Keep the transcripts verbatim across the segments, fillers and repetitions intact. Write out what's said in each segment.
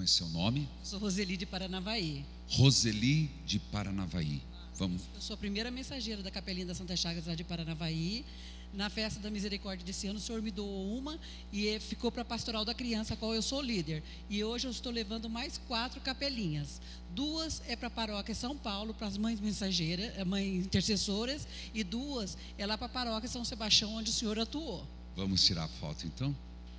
é seu nome? Sou Roseli de Paranavaí. Roseli de Paranavaí. Vamos. Eu sou a primeira mensageira da Capelinha da Santa Chagas lá de Paranavaí. Na festa da misericórdia desse ano, o Senhor me doou uma e ficou para a pastoral da criança, a qual eu sou líder. E hoje eu estou levando mais quatro capelinhas. Duas é para a paróquia São Paulo, para as mães mensageiras, mães intercessoras, e duas é lá para a paróquia São Sebastião, onde o Senhor atuou. Vamos tirar a foto então?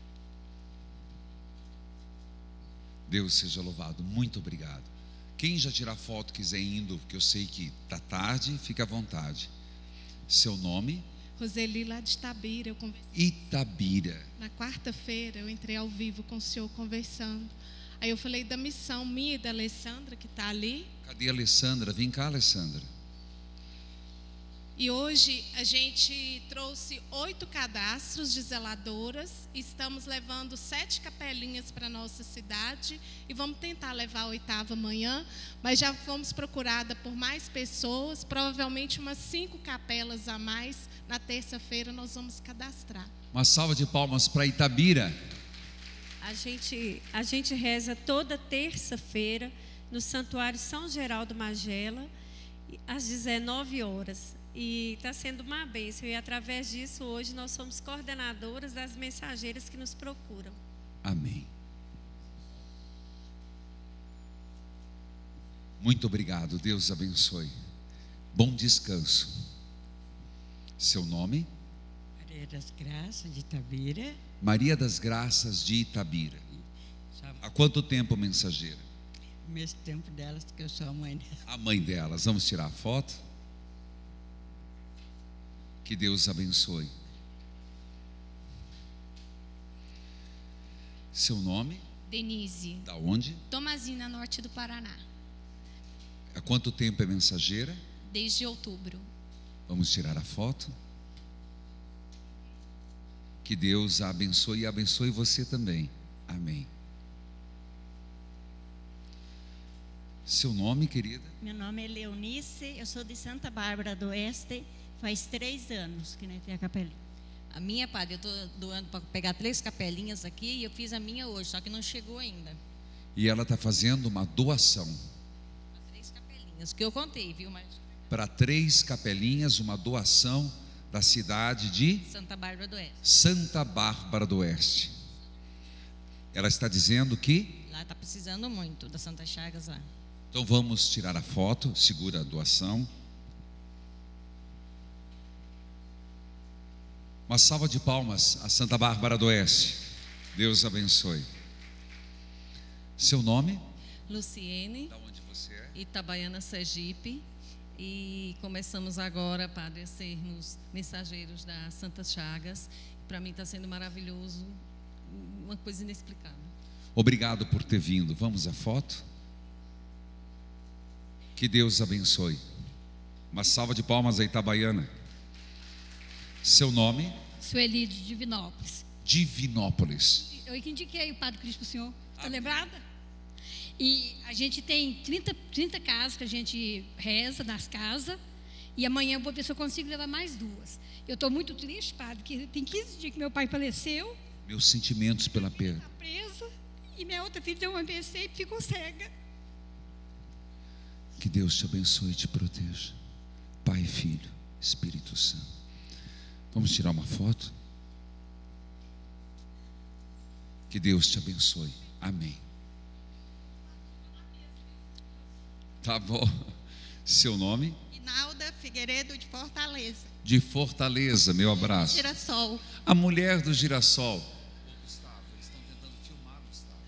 Deus seja louvado, muito obrigado. Quem já tirar foto quiser indo, porque eu sei que está tarde, fique à vontade. Seu nome? Roseli, lá de Itabira. Eu conversei. Itabira. Na quarta-feira eu entrei ao vivo com o senhor conversando. Aí eu falei da missão minha e da Alessandra, que está ali. Cadê a Alessandra? Vem cá, Alessandra. E hoje a gente trouxe oito cadastros de zeladoras. Estamos levando sete capelinhas para a nossa cidade. E vamos tentar levar a oitava amanhã. Mas já fomos procurada por mais pessoas. Provavelmente umas cinco capelas a mais. Na terça-feira nós vamos cadastrar. Uma salva de palmas para Itabira. A gente, a gente reza toda terça-feira no Santuário São Geraldo Magela, às dezenove horas. E está sendo uma bênção. E através disso, hoje, nós somos coordenadoras das mensageiras que nos procuram. Amém. Muito obrigado. Deus abençoe. Bom descanso. Seu nome? Maria das Graças de Itabira. Maria das Graças de Itabira. Há quanto tempo mensageira? O mesmo tempo delas, que eu sou a mãe delas. A mãe delas. Vamos tirar a foto? Que Deus abençoe. Seu nome? Denise. Da onde? Tomazina, norte do Paraná. Há quanto tempo é mensageira? Desde outubro. Vamos tirar a foto? Que Deus a abençoe e abençoe você também. Amém. Seu nome, querida? Meu nome é Leonice, eu sou de Santa Bárbara do Oeste. Faz três anos que não tem a capelinha. A minha, padre, eu estou doando para pegar três capelinhas aqui e eu fiz a minha hoje, só que não chegou ainda. E ela está fazendo uma doação. Para três capelinhas, que eu contei, viu? Mas... Para três capelinhas, uma doação da cidade de Santa Bárbara do Oeste. Santa Bárbara do Oeste. Ela está dizendo que lá está precisando muito da Santa Chagas lá. Então vamos tirar a foto, segura a doação. Uma salva de palmas a Santa Bárbara do Oeste. Deus abençoe. Seu nome? Luciene. Da onde você é? Itabaiana, Sergipe. E começamos agora, padre, a sermos mensageiros da Santa Chagas. Para mim está sendo maravilhoso, uma coisa inexplicável. Obrigado por ter vindo. Vamos à foto? Que Deus abençoe. Uma salva de palmas a Itabaiana. Seu nome? Sueli de Divinópolis. Divinópolis. Eu que indiquei o Padre Cristo para o senhor. Está lembrada? E a gente tem trinta, trinta casas que a gente reza nas casas. E amanhã eu vou ver se eu consigo levar mais duas. Eu estou muito triste, padre, que tem quinze dias que meu pai faleceu. Meus sentimentos pela perda. Está presa. E minha outra filha deu um A V C e ficou cega. Que Deus te abençoe e te proteja. Pai, Filho, Espírito Santo. Vamos tirar uma foto? Que Deus te abençoe. Amém. Tá bom. Seu nome? Inalda Figueiredo de Fortaleza. De Fortaleza, meu abraço. Girassol. A mulher do girassol. Gustavo, eles estão tentando filmar, Gustavo.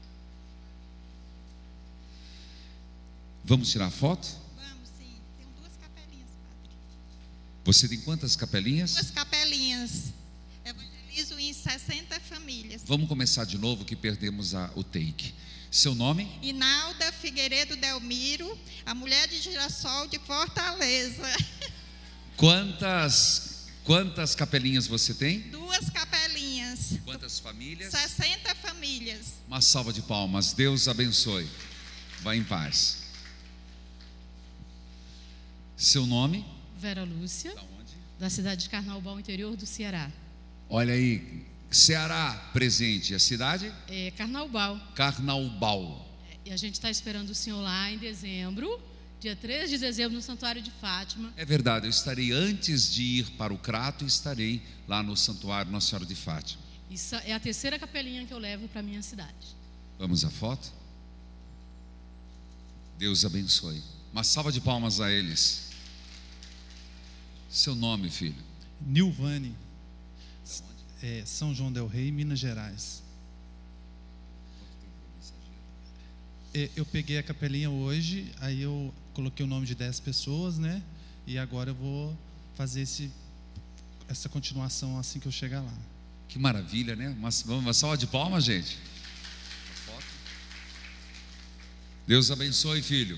Vamos tirar a foto? Vamos, sim. Tem duas capelinhas, padre. Você tem quantas capelinhas? Duas capelinhas. Evangelizo em sessenta famílias. Vamos começar de novo que perdemos a, o take. Seu nome? Inalda Figueiredo Delmiro, a mulher de Girassol de Fortaleza. Quantas, quantas capelinhas você tem? Duas capelinhas. Quantas famílias? sessenta famílias. Uma salva de palmas. Deus abençoe. Vá em paz. Seu nome? Vera Lúcia. Da onde? Da cidade de Carnaubal, interior do Ceará. Olha aí, Ceará, presente. A cidade? É Carnaubal. Carnaubal. E a gente está esperando o senhor lá em dezembro, dia treze de dezembro, no Santuário de Fátima. É verdade, eu estarei antes de ir para o Crato, estarei lá no Santuário Nossa Senhora de Fátima. Isso é a terceira capelinha que eu levo para a minha cidade. Vamos à foto? Deus abençoe. Uma salva de palmas a eles. Seu nome, filho? Nilvane, é, São João del Rei, Minas Gerais. É, eu peguei a capelinha hoje, aí eu coloquei o nome de dez pessoas, né? E agora eu vou fazer esse, essa continuação assim que eu chegar lá. Que maravilha, né? Uma, uma salva de palmas, gente. Deus abençoe, filho.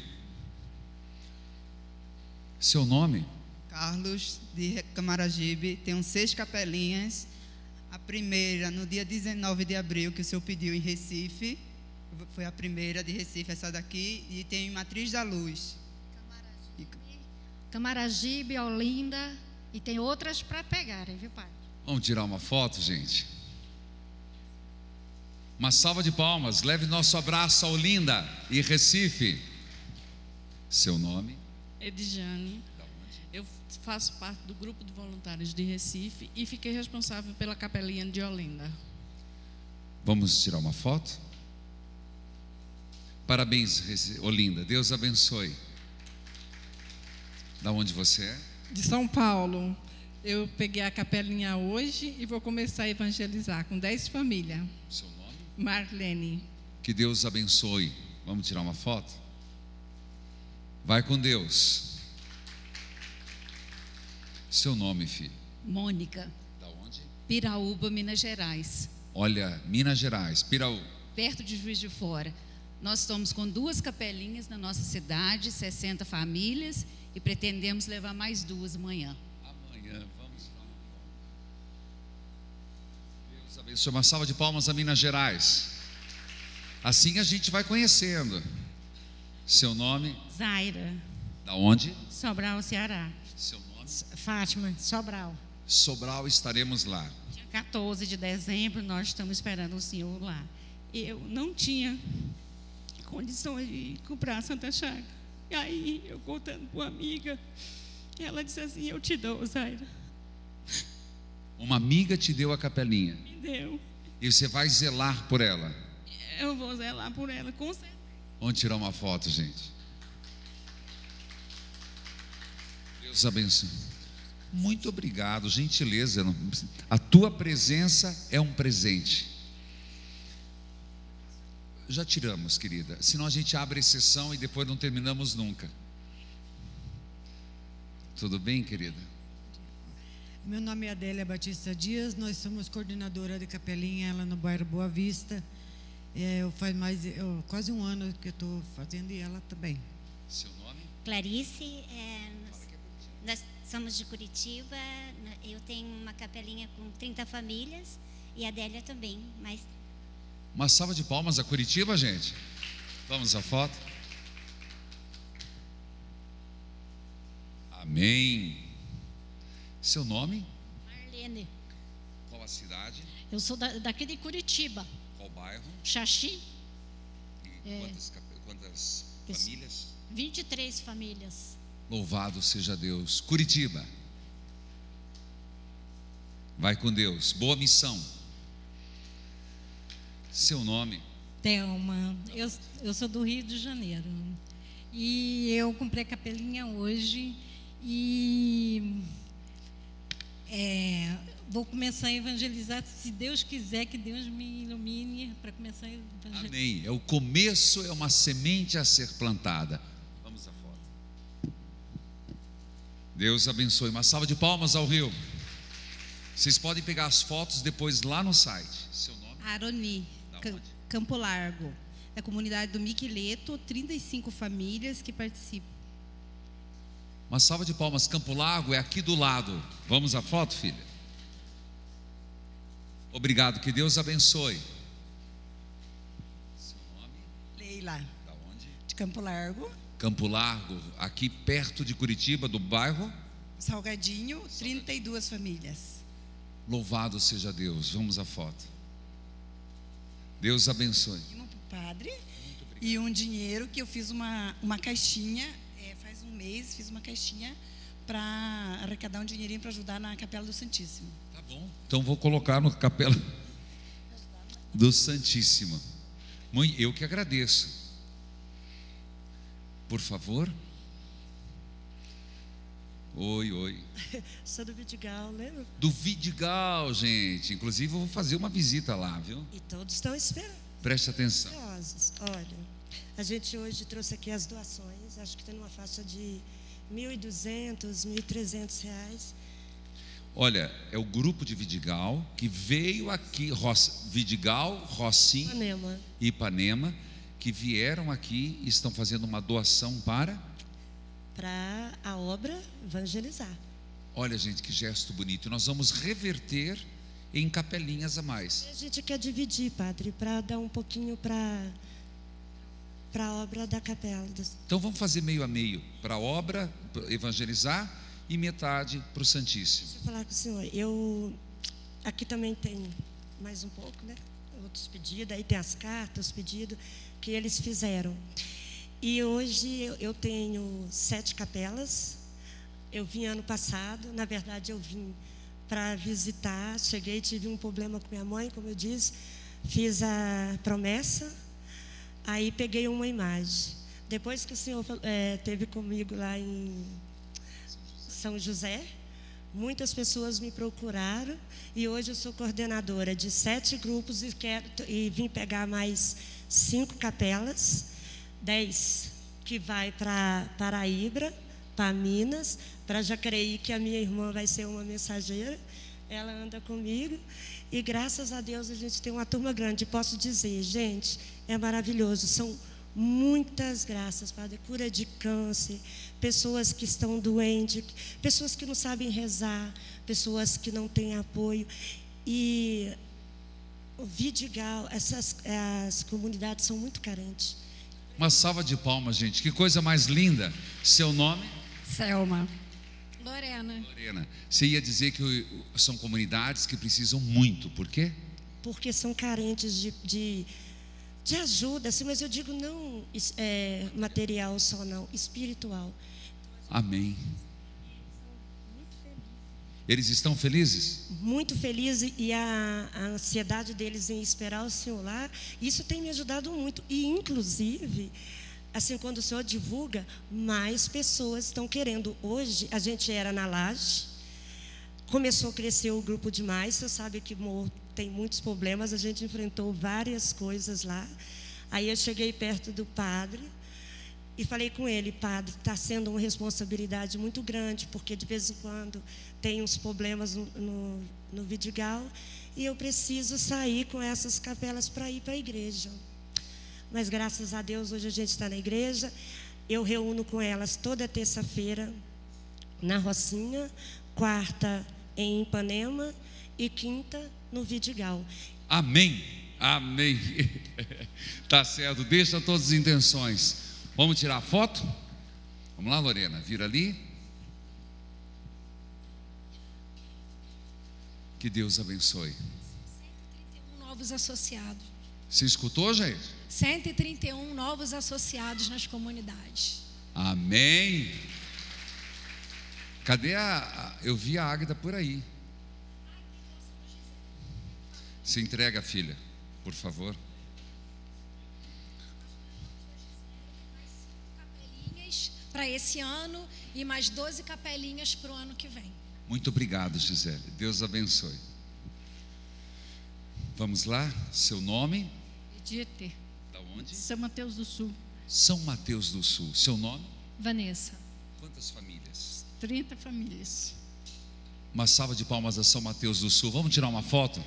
Seu nome? Carlos, de Camaragibe. Tenho seis capelinhas. A primeira, no dia dezenove de abril, que o senhor pediu em Recife. Foi a primeira de Recife, essa daqui. E tem Matriz da Luz. Camaragibe, Camaragibe, Olinda. E tem outras para pegarem, viu, pai? Vamos tirar uma foto, gente? Uma salva de palmas. Leve nosso abraço a Olinda e Recife. Seu nome? Edjane. Eu faço parte do grupo de voluntários de Recife e fiquei responsável pela capelinha de Olinda. Vamos tirar uma foto? Parabéns, Olinda. Deus abençoe. Da onde você é? De São Paulo. Eu peguei a capelinha hoje e vou começar a evangelizar com dez famílias. Seu nome? Marlene. Que Deus abençoe. Vamos tirar uma foto? Vai com Deus. Seu nome, filho? Mônica. Da onde? Piraúba, Minas Gerais. Olha, Minas Gerais, Piraú. Perto de Juiz de Fora. Nós estamos com duas capelinhas na nossa cidade, sessenta famílias, e pretendemos levar mais duas amanhã. Amanhã, vamos tirar uma foto. Deus abençoe. Uma salva de palmas a Minas Gerais. Assim a gente vai conhecendo. Seu nome? Zaira. Da onde? Sobral, Ceará. Seu nome? Fátima, Sobral. Sobral, estaremos lá. Dia quatorze de dezembro, nós estamos esperando o senhor lá. Eu não tinha condições de comprar a Santa Chaga. E aí, eu contando para uma amiga, ela disse assim: eu te dou, Zaira. Uma amiga te deu a capelinha. Me deu. E você vai zelar por ela. Eu vou zelar por ela, com certeza. Vamos tirar uma foto, gente. Deus abençoe. Muito obrigado, gentileza. A tua presença é um presente. Já tiramos, querida. Senão a gente abre exceção e depois não terminamos nunca. Tudo bem, querida? Meu nome é Adélia Batista Dias. Nós somos coordenadora de capelinha, ela no bairro Boa Vista. É, eu faz mais eu, quase um ano que eu estou fazendo e ela também. Seu nome? Clarice. É, nós, nós somos de Curitiba. Eu tenho uma capelinha com trinta famílias e a Adélia também. Mas... Uma salva de palmas a Curitiba, gente. Vamos à foto. Amém. Seu nome? Marlene. Qual a cidade? Eu sou da, daqui de Curitiba. Qual bairro? Xaxi. E É. quantas, quantas famílias? vinte e três famílias. Louvado seja Deus. Curitiba. Vai com Deus. Boa missão. Seu nome? Thelma. Eu, eu sou do Rio de Janeiro. E eu comprei a capelinha hoje e é, vou começar a evangelizar, se Deus quiser que Deus me ilumine para começar a evangelizar. Amém. É o começo, é uma semente a ser plantada. Vamos à foto. Deus abençoe. Uma salva de palmas ao Rio. Vocês podem pegar as fotos depois lá no site. Seu nome? Aroni, Campo Largo, da comunidade do Miquileto, trinta e cinco famílias que participam. Uma salva de palmas. Campo Largo é aqui do lado. Vamos à foto, filha? Obrigado, que Deus abençoe. Seu nome? Leila. Da onde? De Campo Largo. Campo Largo, aqui perto de Curitiba, do bairro? Salgadinho, trinta e duas famílias. Louvado seja Deus. Vamos à foto. Deus abençoe. Para o padre e um dinheiro que eu fiz uma, uma caixinha, é, faz um mês, fiz uma caixinha para arrecadar um dinheirinho para ajudar na Capela do Santíssimo. Tá bom. Então vou colocar no Capela do Santíssimo. Mãe, eu que agradeço. Por favor. Oi, oi. Sou do Vidigal, lembra? Do Vidigal, gente. Inclusive eu vou fazer uma visita lá, viu? E todos estão esperando. Preste atenção. Ansiosos. Olha, a gente hoje trouxe aqui as doações. Acho que tem uma faixa de mil e duzentos, mil e trezentos reais. Olha, é o grupo de Vidigal que veio aqui, Roça, Vidigal, Rocinha Ipanema. e Ipanema, que vieram aqui e estão fazendo uma doação para... Para a obra evangelizar. Olha, gente, que gesto bonito. Nós vamos reverter em capelinhas a mais. A gente quer dividir, padre, para dar um pouquinho para para a obra da capela. Então vamos fazer meio a meio para a obra, pra evangelizar, e metade para o Santíssimo. Deixa eu falar com o senhor. Eu aqui também tem mais um pouco, né? Outros pedidos, aí tem as cartas, os pedidos que eles fizeram. E hoje eu tenho sete capelas. Eu vim ano passado, na verdade eu vim para visitar. Cheguei, tive um problema com minha mãe, como eu disse, fiz a promessa, aí peguei uma imagem. Depois que o senhor é, teve comigo lá em São José, muitas pessoas me procuraram e hoje eu sou coordenadora de sete grupos e, quero, e vim pegar mais cinco capelas. Dez que vai para Paraíba, para Minas, para Jacareí, que a minha irmã vai ser uma mensageira, ela anda comigo, e graças a Deus a gente tem uma turma grande. Posso dizer, gente, é maravilhoso, são muitas graças, Padre, cura de câncer, pessoas que estão doentes, pessoas que não sabem rezar, pessoas que não têm apoio, e o Vidigal, essas as comunidades são muito carentes. Uma salva de palmas, gente. Que coisa mais linda. Seu nome? Selma. Lorena. Lorena. Você ia dizer que são comunidades que precisam muito. Por quê? Porque são carentes de, de, de ajuda, assim, mas eu digo não é, material só, não, espiritual. Amém. Eles estão felizes? Muito felizes, e a, a ansiedade deles em esperar o Senhor lá, isso tem me ajudado muito. E, inclusive, assim, quando o Senhor divulga, mais pessoas estão querendo. Hoje, a gente era na laje, começou a crescer o grupo demais. Você sabe que tem muitos problemas, a gente enfrentou várias coisas lá. Aí eu cheguei perto do padre e falei com ele: padre, está sendo uma responsabilidade muito grande, porque de vez em quando tem uns problemas no, no, no Vidigal, e eu preciso sair com essas capelas para ir para a igreja. Mas graças a Deus hoje a gente está na igreja. Eu reúno com elas toda terça-feira na Rocinha, quarta em Ipanema e quinta no Vidigal. Amém, amém. Tá certo, deixa todas as intenções. Vamos tirar a foto? Vamos lá, Lorena, vira ali. Que Deus abençoe. cento e trinta e um novos associados. Você escutou, gente? cento e trinta e um novos associados nas comunidades. Amém. Cadê a... Eu vi a Águeda por aí. Se entrega, filha, por favor. Para esse ano e mais doze capelinhas para o ano que vem. Muito obrigado, Gisele. Deus abençoe. Vamos lá, seu nome? Edith. Da onde? São Mateus do Sul. São Mateus do Sul. Seu nome? Vanessa. Quantas famílias? trinta famílias. Uma salva de palmas a São Mateus do Sul. Vamos tirar uma foto?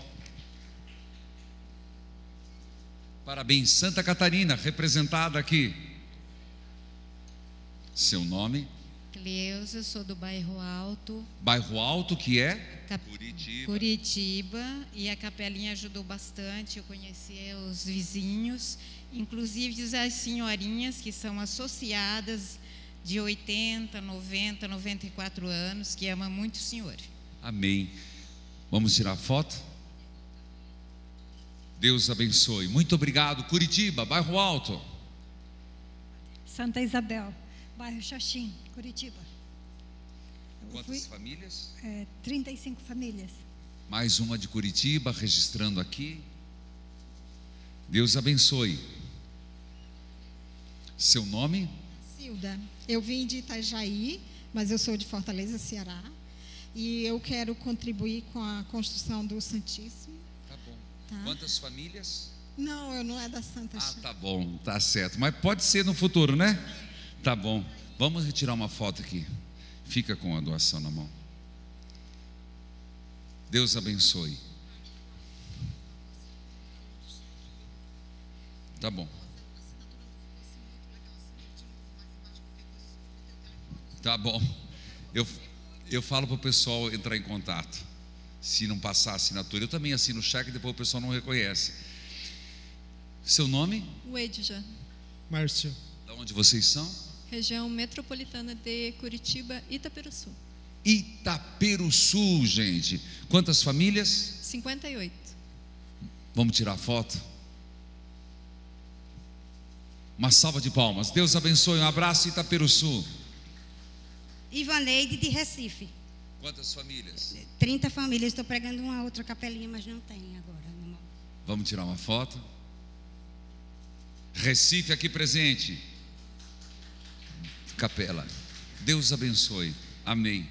Parabéns, Santa Catarina, representada aqui. Seu nome? Cleusa, sou do Bairro Alto. Bairro Alto, que é? Cap... Curitiba. Curitiba. E a capelinha ajudou bastante. Eu conheci os vizinhos, inclusive as senhorinhas que são associadas de oitenta, noventa, noventa e quatro anos, que amam muito o Senhor. Amém. Vamos tirar foto? Deus abençoe. Muito obrigado. Curitiba, bairro Alto. Santa Isabel, bairro Xaxim, Curitiba. Eu Quantas fui, famílias? É, trinta e cinco famílias. Mais uma de Curitiba, registrando aqui. Deus abençoe. Seu nome? Silda. Eu vim de Itajaí, mas eu sou de Fortaleza, Ceará. E eu quero contribuir com a construção do Santíssimo. Tá bom. Tá. Quantas famílias? Não, eu não é da Santa Chagas. Ah, tá bom, tá certo. Mas pode ser no futuro, né? Tá bom. Vamos retirar uma foto aqui. Fica com a doação na mão. Deus abençoe. Tá bom. Tá bom. Eu, eu falo para o pessoal entrar em contato. Se não passar a assinatura, eu também assino o cheque e depois o pessoal não reconhece. Seu nome? Wedja. Márcio. Da onde vocês são? Região metropolitana de Curitiba, Itaperuçu. Itaperuçu, gente. Quantas famílias? cinquenta e oito. Vamos tirar foto? Uma salva de palmas. Deus abençoe. Um abraço, Itaperuçu. Ivaneide de Recife. Quantas famílias? trinta famílias. Estou pregando uma outra capelinha, mas não tem agora. Não. Vamos tirar uma foto? Recife aqui presente. Capela. Deus abençoe. Amém.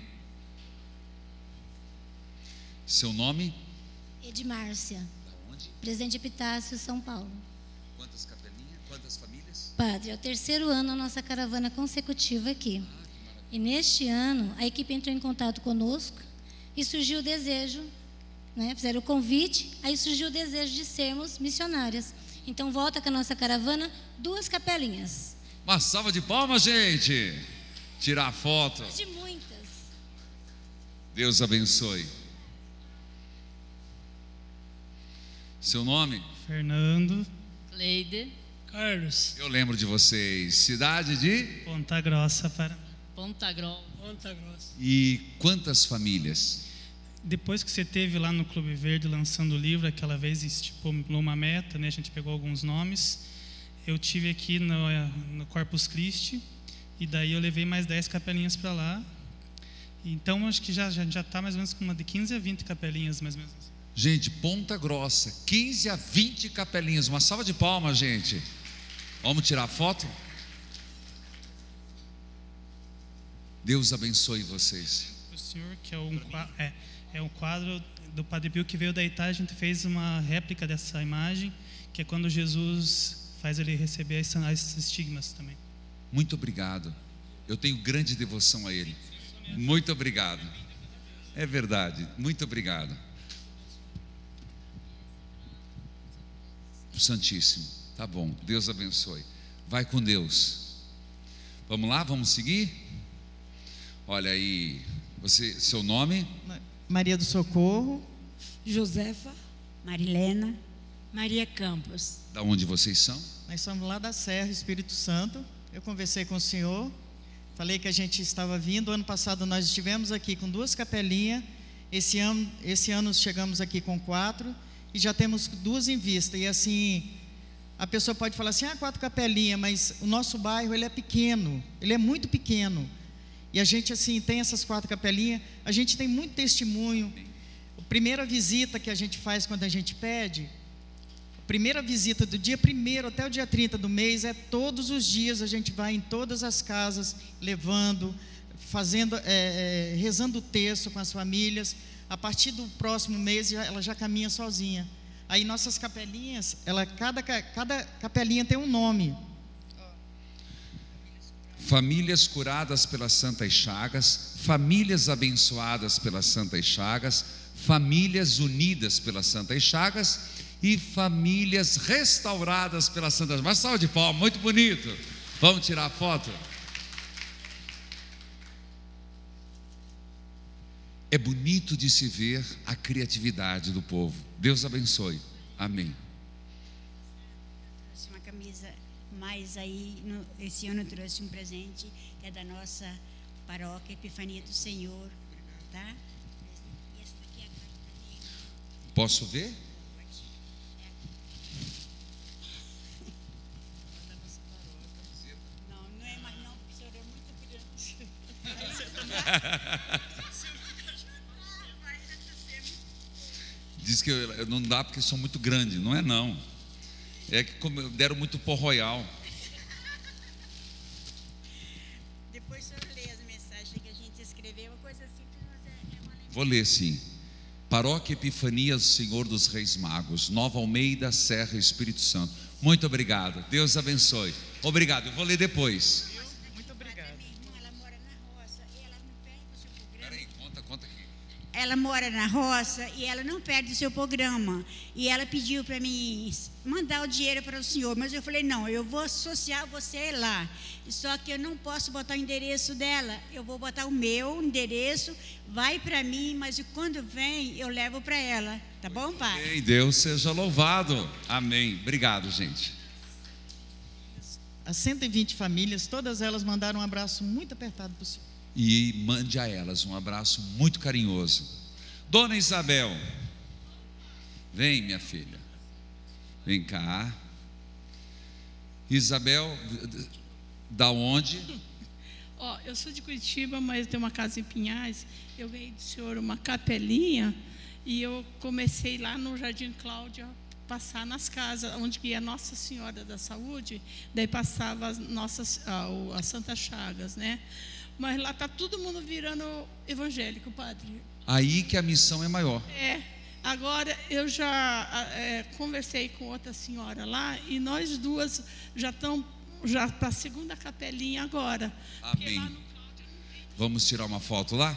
Seu nome? Edmárcia. Da onde? Presidente Epitácio, São Paulo. Quantas capelinhas? Quantas famílias? Padre, é o terceiro ano a nossa caravana consecutiva aqui. E neste ano, a equipe entrou em contato conosco e surgiu o desejo, né? Fizeram o convite, aí surgiu o desejo de sermos missionárias. Então, volta com a nossa caravana, duas capelinhas. Uma salva de palmas, gente. Tirar foto. De muitas. Deus abençoe. Seu nome? Fernando. Cleide. Carlos. Eu lembro de vocês. Cidade de? Ponta Grossa, Paraná. Ponta Grossa. Ponta Grossa. E quantas famílias? Depois que você teve lá no Clube Verde lançando o livro, aquela vez estipulou uma meta, né? A gente pegou alguns nomes. Eu tive aqui no, no Corpus Christi e daí eu levei mais dez capelinhas para lá. Então acho que já já já está mais ou menos com uma de quinze a vinte capelinhas mais ou menos. Gente, Ponta Grossa, quinze a vinte capelinhas. Uma salva de palmas, gente. Vamos tirar foto? Deus abençoe vocês. O senhor que é um é, é um quadro do Padre Pio que veio da Itália. A gente fez uma réplica dessa imagem, que é quando Jesus faz ele receber esses estigmas também. Muito obrigado. Eu tenho grande devoção a ele. Muito obrigado. É verdade. Muito obrigado. Santíssimo. Tá bom. Deus abençoe. Vai com Deus. Vamos lá? Vamos seguir? Olha aí. Você, seu nome? Maria do Socorro. Josefa. Marilena. Maria Campos. Da onde vocês são? Nós somos lá da Serra, Espírito Santo. Eu conversei com o senhor, falei que a gente estava vindo. Ano passado nós estivemos aqui com duas capelinhas. Esse ano, esse ano chegamos aqui com quatro e já temos duas em vista. E assim, a pessoa pode falar assim, ah, quatro capelinhas, mas o nosso bairro ele é pequeno, ele é muito pequeno. E a gente assim tem essas quatro capelinhas. A gente tem muito testemunho. A primeira visita que a gente faz quando a gente pede, a primeira visita do dia primeiro até o dia trinta do mês, é todos os dias a gente vai em todas as casas, levando, fazendo, é, é, rezando o texto com as famílias. A partir do próximo mês ela já caminha sozinha. Aí nossas capelinhas, ela, cada, cada capelinha tem um nome. Famílias curadas pelas Santas Chagas, famílias abençoadas pelas Santas Chagas, famílias unidas pelas Santas Chagas e famílias restauradas pelas Santas Chagas. Uma salva de palmas, muito bonito. Vamos tirar a foto? É bonito de se ver a criatividade do povo. Deus abençoe. Amém. Trouxe uma camisa, mas aí no, esse ano eu trouxe um presente que é da nossa paróquia Epifania do Senhor, tá? E essa daqui é a carta Posso ver? Não, não é mais não, porque o senhor é muito grande. Diz que eu- não dá porque sou muito grande. Não é não. É que como deram muito pó royal. Depois o senhor lê as mensagens que a gente escreveu, uma coisa simples, mas é, é uma lembrança. Vou ler sim. Paróquia Epifanias do Senhor dos Reis Magos, Nova Almeida, Serra, Espírito Santo. Muito obrigado. Deus abençoe. Obrigado. Eu vou ler depois. Muito obrigado. Minha irmã, ela mora na roça e ela não perde o seu programa. Peraí, conta, conta aqui. Ela mora na roça e ela não perde o seu programa. E ela pediu para mim mandar o dinheiro para o senhor, mas eu falei, não, eu vou associar você lá. Só que eu não posso botar o endereço dela, eu vou botar o meu endereço, vai para mim, mas quando vem, eu levo para ela. Tá bom, pai? Ei, Deus seja louvado. Amém. Obrigado, gente. As cento e vinte famílias, todas elas mandaram um abraço muito apertado para o senhor. E mande a elas um abraço muito carinhoso. Dona Isabel, vem, minha filha. Vem cá. Isabel, da onde? Ó, eu sou de Curitiba, mas tenho uma casa em Pinhais. Eu ganhei do senhor uma capelinha e eu comecei lá no Jardim Cláudia passar nas casas, onde ia Nossa Senhora da Saúde, daí passava as nossas, a, o- a Santa Chagas, né? Mas lá está todo mundo virando evangélico, padre. Aí que a missão é maior. É, agora eu já é, conversei com outra senhora lá e nós duas já estamos já para a segunda capelinha agora. Amém. Vamos tirar uma foto lá?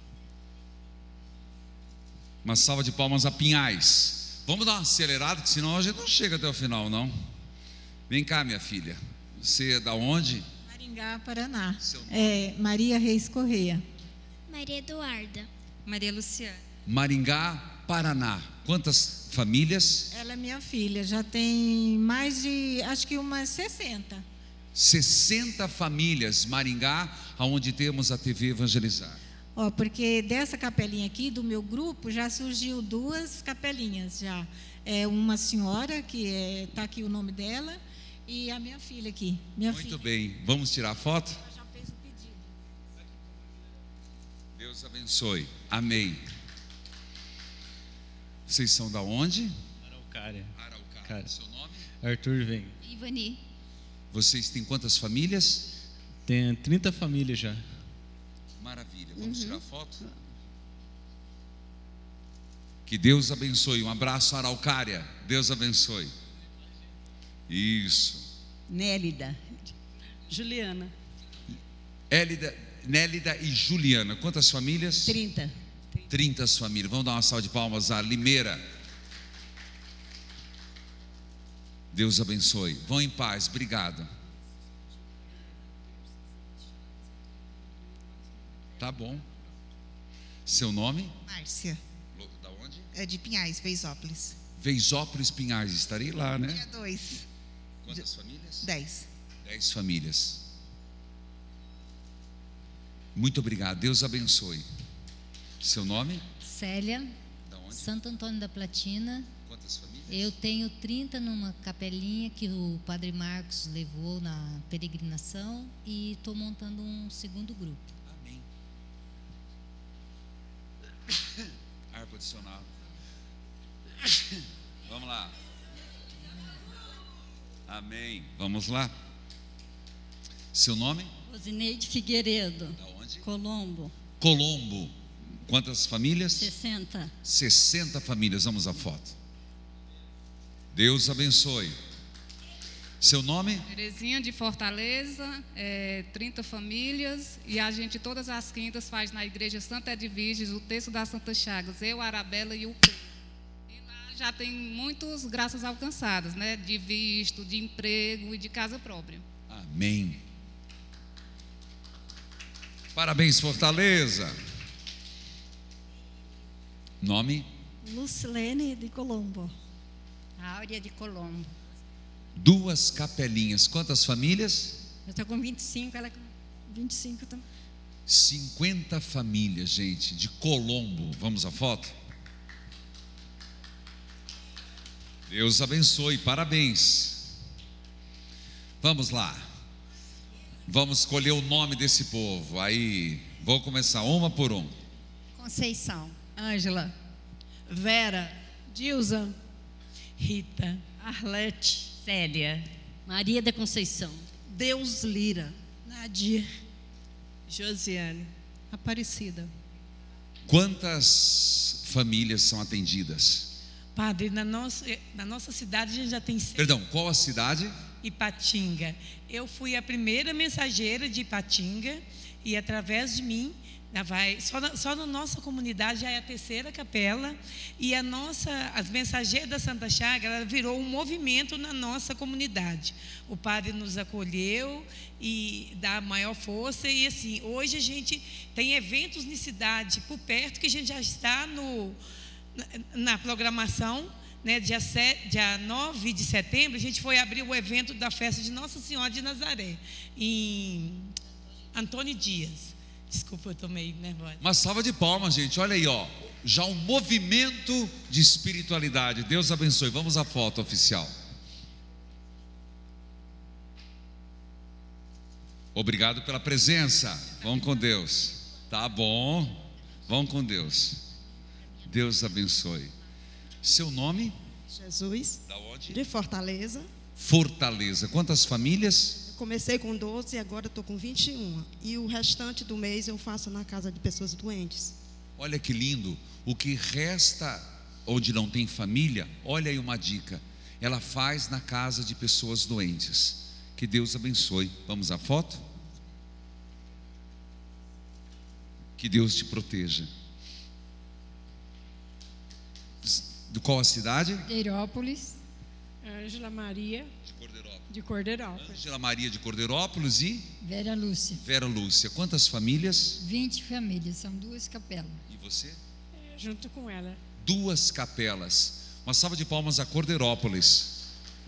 Uma salva de palmas a Pinhais. Vamos dar uma acelerada, que senão a gente não chega até o final, não. Vem cá, minha filha. Você é da onde? Maringá, Paraná. É, Maria Reis Correia. Maria Eduarda. Maria Luciana. Maringá, Paraná. Quantas famílias? Ela é minha filha, já tem mais de, acho que umas sessenta. sessenta famílias, Maringá, onde temos a T V Evangelizar. Ó, porque dessa capelinha aqui, do meu grupo, já surgiu duas capelinhas já. É uma senhora, que está aqui o nome dela, e a minha filha aqui. Minha Muito filha. bem, vamos tirar a foto? Ela já fez o pedido. Deus abençoe. Amém. Vocês são da onde? Araucária. Araucária. Seu nome? Arthur vem. Ivani. Vocês têm quantas famílias? Tem trinta famílias já. Maravilha. Vamos Uhum. tirar foto? Que Deus abençoe. Um abraço, Araucária. Deus abençoe. Isso. Nélida. Juliana. Élida, Nélida e Juliana. Quantas famílias? trinta. trinta famílias. Vamos dar uma salva de palmas a Limeira. Deus abençoe. Vão em paz. Obrigado. Tá bom. Seu nome? Márcia. Da onde? É de Pinhais, Veisópolis. Veisópolis, Pinhais. Estarei lá, né? Dia dois. Quantas famílias? Dez. Dez famílias. Muito obrigado. Deus abençoe. Seu nome? Célia, Santo Antônio da Platina. Quantas famílias? Eu tenho trinta numa capelinha que o Padre Marcos levou na peregrinação e estou montando um segundo grupo. Amém. Ar-condicionado. Vamos lá. Amém. Vamos lá. Seu nome? Rosineide Figueiredo. Da onde? Colombo. Colombo. Quantas famílias? sessenta. sessenta famílias. Vamos à foto. Deus abençoe. Seu nome? Terezinha de Fortaleza, é, trinta famílias, e a gente todas as quintas faz na igreja Santa Edviges o texto das Santas Chagas, eu, a Arabella e o Pedro. E lá já tem muitas graças alcançadas, né? De visto, de emprego e de casa própria. Amém. Parabéns, Fortaleza. Nome? Lucilene de Colombo. Áurea de Colombo. Duas capelinhas. Quantas famílias? Eu estou com vinte e cinco, ela com vinte e cinco também. cinquenta famílias, gente, de Colombo. Vamos à foto? Deus abençoe, parabéns. Vamos lá. Vamos escolher o nome desse povo. Aí, vou começar uma por um. Conceição. Ângela. Vera. Dilza. Rita. Arlete. Célia. Maria da Conceição. Deus Lira. Nadir. Josiane. Aparecida. Quantas famílias são atendidas? Padre, na nossa, na nossa cidade a gente já tem... Perdão, qual a cidade? Ipatinga. Eu fui a primeira mensageira de Ipatinga e através de mim, vai, só, na, só na nossa comunidade já é a terceira capela e a nossa, as mensageiras da Santa Chaga, ela virou um movimento na nossa comunidade. O padre nos acolheu e dá maior força e assim, hoje a gente tem eventos na cidade por perto que a gente já está no, na, na programação. Né, dia, sete, dia nove de setembro, a gente foi abrir o evento da festa de Nossa Senhora de Nazaré, em Antônio Dias. Desculpa, eu estou meio nervosa. Uma salva de palmas, gente. Olha aí, ó. Já um movimento de espiritualidade. Deus abençoe. Vamos à foto oficial. Obrigado pela presença. Vamos com Deus. Tá bom. Vamos com Deus. Deus abençoe. Seu nome? Jesus. Da onde? De Fortaleza. Fortaleza. Quantas famílias? Eu comecei com doze e agora estou com vinte e um. E o restante do mês eu faço na casa de pessoas doentes. Olha que lindo. O que resta onde não tem família, olha aí uma dica. Ela faz na casa de pessoas doentes. Que Deus abençoe. Vamos à foto? Que Deus te proteja. De qual a cidade? Cordeirópolis. Ângela Maria. De Cordeirópolis. De Cordeirópolis. Ângela Maria de Cordeirópolis e? Vera Lúcia. Vera Lúcia. Quantas famílias? vinte famílias, são duas capelas. E você? É, junto com ela. Duas capelas. Uma salva de palmas a Cordeirópolis.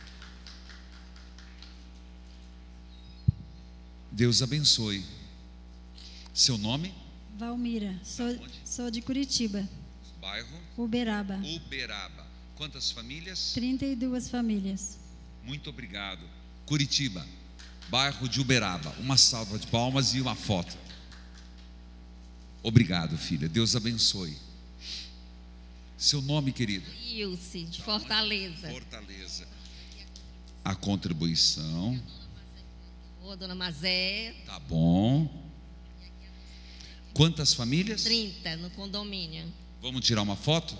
Deus abençoe. Seu nome? Valmira. Sou, sou de Curitiba. Bairro? Uberaba. Uberaba. Quantas famílias? trinta e duas famílias. Muito obrigado. Curitiba, bairro de Uberaba. Uma salva de palmas e uma foto. Obrigado, filha. Deus abençoe. Seu nome, querido? Ilse, de Fortaleza. Fortaleza. A contribuição. Ô, dona Mazé. Tá bom. Quantas famílias? trinta no condomínio. Vamos tirar uma foto?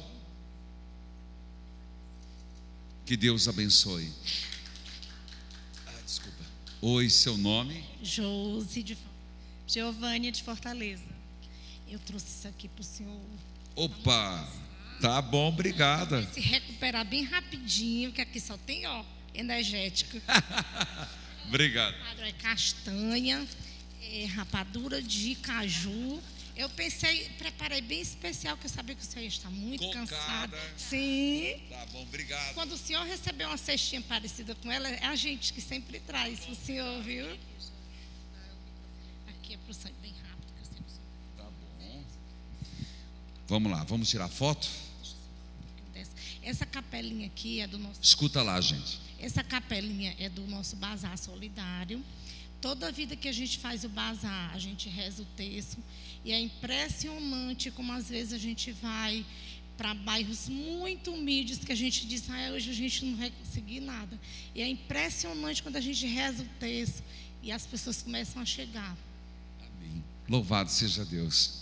Que Deus abençoe. Ah, desculpa. Oi, seu nome? Josi de Giovânia de Fortaleza. Eu trouxe isso aqui para o senhor. Opa, tá bom, obrigada. Se recuperar bem rapidinho, que aqui só tem, ó, energético. Obrigado. É castanha, é rapadura de caju. Eu pensei, preparei bem especial, porque eu sabia que o senhor está muito Cocada. cansado. Sim. Tá bom, obrigado. Quando o senhor recebeu uma cestinha parecida com ela, é a gente que sempre traz para o senhor, viu? Aqui é para o sangue bem rápido. Que eu sempre... Tá bom. Vamos lá, vamos tirar foto? Essa capelinha aqui é do nosso... Escuta lá, gente. Essa capelinha é do nosso bazar solidário. Toda vida que a gente faz o bazar, a gente reza o terço. E é impressionante como às vezes a gente vai para bairros muito humildes que a gente diz, ah, hoje a gente não vai conseguir nada. E é impressionante quando a gente reza o terço e as pessoas começam a chegar. Amém. Louvado seja Deus.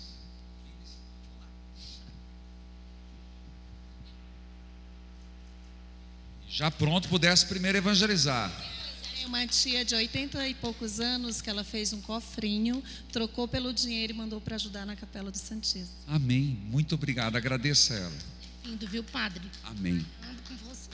Já pronto, pudesse primeiro evangelizar. Uma tia de oitenta e poucos anos que ela fez um cofrinho, trocou pelo dinheiro e mandou para ajudar na Capela do Santíssimo. Amém. Muito obrigado. Agradeça a ela. Lindo, viu, padre? Amém. Ando com você.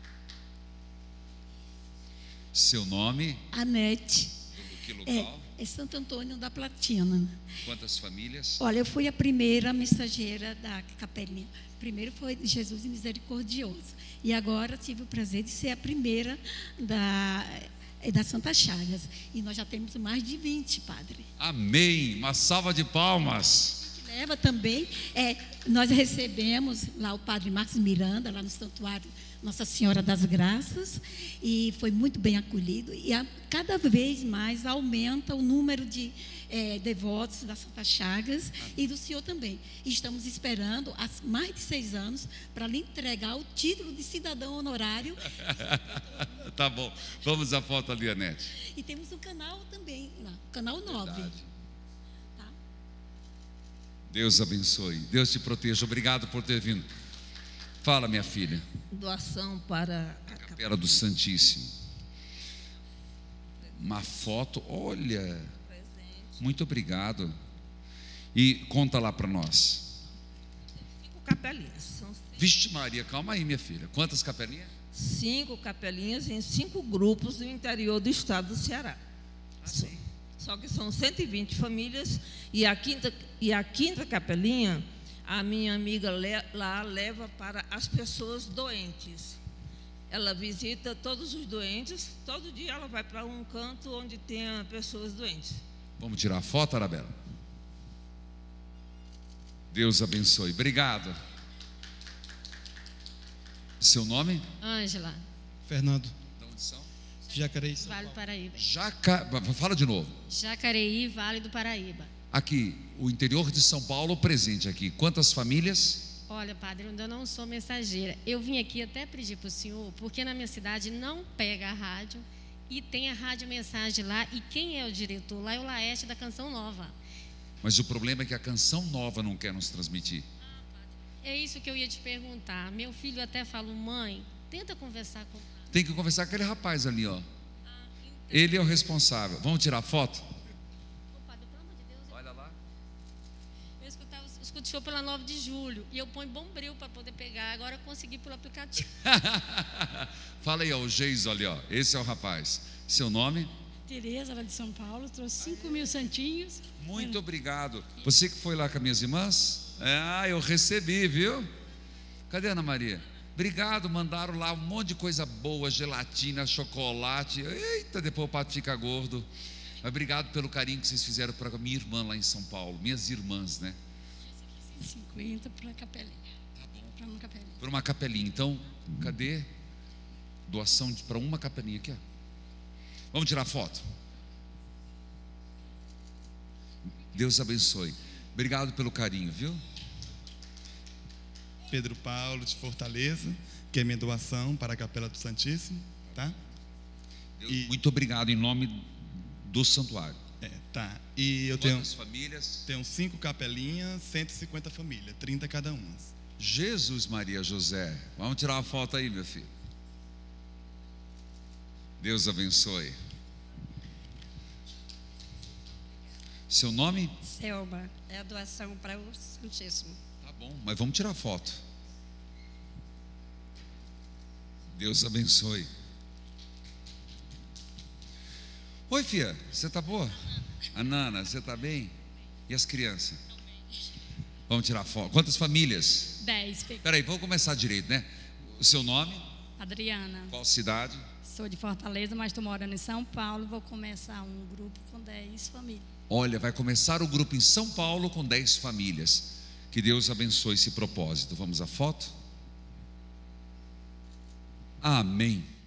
Seu nome? Anete. Que local? É, é Santo Antônio da Platina. Quantas famílias? Olha, eu fui a primeira mensageira da capelinha. Primeiro foi Jesus Misericordioso. E agora tive o prazer de ser a primeira da, da Santa Chagas. E nós já temos mais de vinte, padre. Amém. Uma salva de palmas. Leva também, é, nós recebemos lá o Padre Marcos Miranda, lá no Santuário Nossa Senhora das Graças, e foi muito bem acolhido, e a, cada vez mais aumenta o número de é, devotos da Santa Chagas e do senhor também. E estamos esperando há mais de seis anos para lhe entregar o título de cidadão honorário. Tá bom, vamos à foto ali, Anete. E temos o canal também, lá, canal nove. Verdade. Deus abençoe, Deus te proteja. Obrigado por ter vindo. Fala, minha filha. Doação para a Capela do Santíssimo. Uma foto, olha. Muito obrigado. E conta lá para nós. Cinco capelinhas. São Vixe Maria, calma aí, minha filha. Quantas capelinhas? Cinco capelinhas em cinco grupos do interior do estado do Ceará. Ah, sim. Só que são cento e vinte famílias, e a quinta, e a quinta capelinha, a minha amiga le, lá leva para as pessoas doentes. Ela visita todos os doentes, todo dia ela vai para um canto onde tenha pessoas doentes. Vamos tirar a foto, Arabela? Deus abençoe. Obrigado. Seu nome? Ângela. Fernando. De onde são? Jacareí. Vale do Paraíba. Jaca... Fala de novo. Jacareí, Vale do Paraíba. Aqui, o interior de São Paulo presente aqui. Quantas famílias? Olha, padre, eu ainda não sou mensageira. Eu vim aqui até pedir para o senhor, porque na minha cidade não pega a rádio e tem a rádio mensagem lá, e quem é o diretor lá é o Laeste da Canção Nova. Mas o problema é que a Canção Nova não quer nos transmitir. É isso que eu ia te perguntar. Meu filho até falou, mãe, tenta conversar com... Tem que conversar com aquele rapaz ali, ó. Ele é o responsável. Vamos tirar a foto? Olha lá. Eu escutava, eu escuto o show pela nove de julho e eu ponho bombril para poder pegar. Agora eu consegui pelo aplicativo. Fala aí, ó, o Geis, olha, ó. Esse é o rapaz. Seu nome? Tereza, lá de São Paulo, trouxe cinco mil santinhos. Muito obrigado. Você que foi lá com as minhas irmãs? Ah, eu recebi, viu? Cadê a Ana Maria? Obrigado, mandaram lá um monte de coisa boa, gelatina, chocolate. Eita, depois o pato fica gordo. Mas obrigado pelo carinho que vocês fizeram para a minha irmã lá em São Paulo. Minhas irmãs, né? cinquenta para uma capelinha. Tá bom. Para uma capelinha. Para uma capelinha. Então, cadê? Doação para uma capelinha aqui, ó. Vamos tirar foto. Deus abençoe. Obrigado pelo carinho, viu? Pedro Paulo, de Fortaleza, que é minha doação para a Capela do Santíssimo, tá? Deus, e, muito obrigado em nome do santuário. É, tá. E eu Quantas tenho famílias? Tenho cinco capelinhas, cento e cinquenta famílias, trinta cada uma. Jesus Maria José. Vamos tirar uma foto aí, meu filho. Deus abençoe. Seu nome? Selma. É a doação para o Santíssimo. Tá bom, mas vamos tirar foto. Deus abençoe. Oi, filha, você tá boa? A Nana, você tá bem? E as crianças? Vamos tirar foto. Quantas famílias? Dez. Peraí, vamos começar direito, né? O seu nome? Adriana. Qual cidade? Sou de Fortaleza, mas estou morando em São Paulo. Vou começar um grupo com dez famílias. Olha, vai começar o grupo em São Paulo com dez famílias. Que Deus abençoe esse propósito. Vamos à foto? Amém.